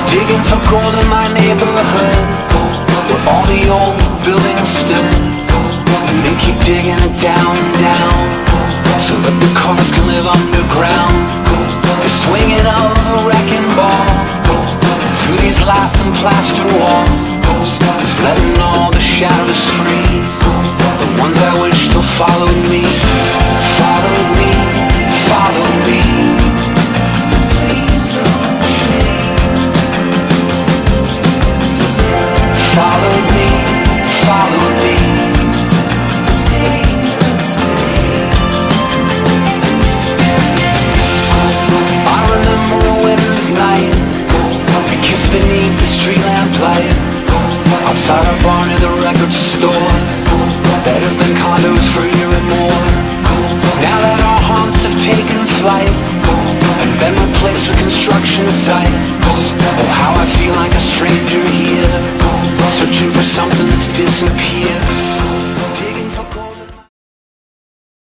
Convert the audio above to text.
Digging for gold in my neighborhood, where all the old buildings stood. And they keep digging it down and down, so that the cars can live underground. They're swinging of a wrecking ball through these laughing plaster walls, just letting all the shadows free, the ones I wish still followed me. Followed me, followed me. Followed me, followed me. I remember a winter's night, a kiss beneath the street lamplight, outside our bar near the record store, that have been condos for a year and more. Now that our haunts have taken flight and been replaced with construction sites, oh how I feel like a stranger